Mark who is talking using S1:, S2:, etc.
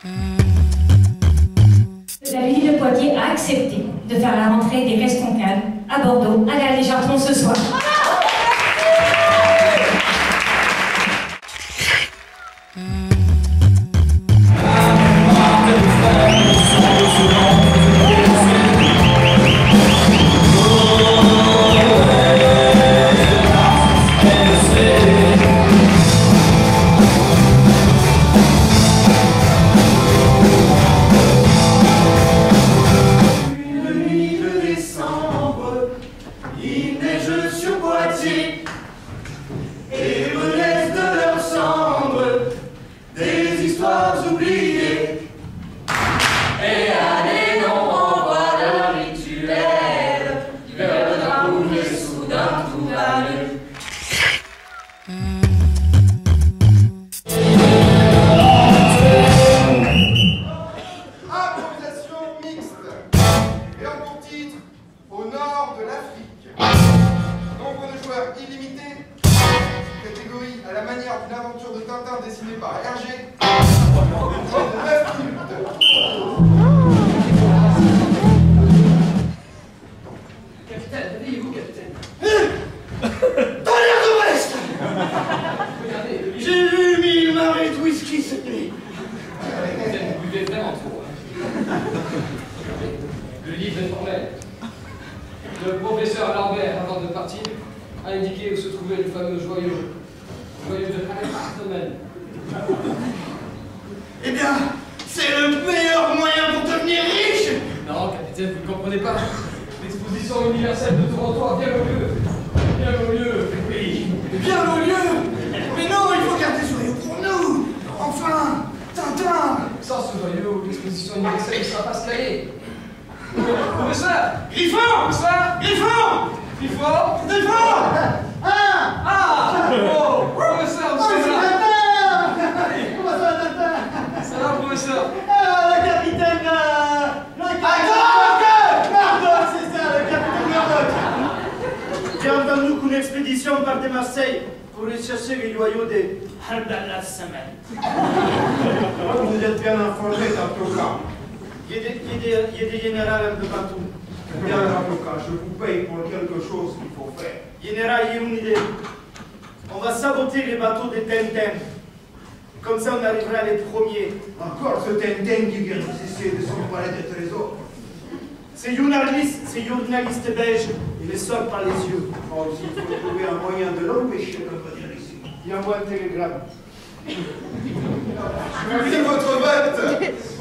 S1: La ville de Poitiers a accepté de faire la rentrée des Restoncanes à Bordeaux, à la Légiarton ce soir.
S2: Le livre est formel. Le professeur Lambert, avant de partir, a indiqué où se trouvait le fameux joyau de Harry.
S3: Eh bien, c'est le meilleur moyen pour devenir riche!
S2: Non, capitaine, vous ne comprenez pas. L'exposition universelle de Toronto a bien au lieu. Bien au lieu, oui.
S3: Bien au lieu! Mais non, il faut garder ce joyau pour nous! Enfin, Tintin!
S2: Sans ce joyau, l'exposition universelle ne sera pas scalée. Professeur!
S3: Griffon!
S2: Professeur!
S3: Griffon!
S2: Griffon!
S3: Griffon!
S2: Ah! Oh! Professeur, vous êtes là!
S3: Comment ça va, Tintin?
S2: Ça va, professeur?
S3: Le capitaine... Murdoch, c'est ça, le capitaine Murdoch! J'ai entendu qu'une expédition part de Marseille pour aller chercher les joyaux de Abdallah Samad.
S4: Vous êtes bien informé dans tout cas.
S3: Il y a des généraux un peu partout.
S4: Bien dans tout cas, je vous paye pour quelque chose qu'il faut faire.
S3: Général, il y a une idée. On va saboter les bateaux de Tintin. Comme ça, on arrivera les premiers.
S4: Encore ce Tintin qui vient ici de son palais de trésor.
S3: Ces journalistes belges, ils les sortent par les yeux.
S4: Oh, s'il faut trouver un moyen de l'empêcher de venir ici.
S3: Il envoie un télégramme.
S4: Je veux lire votre vote.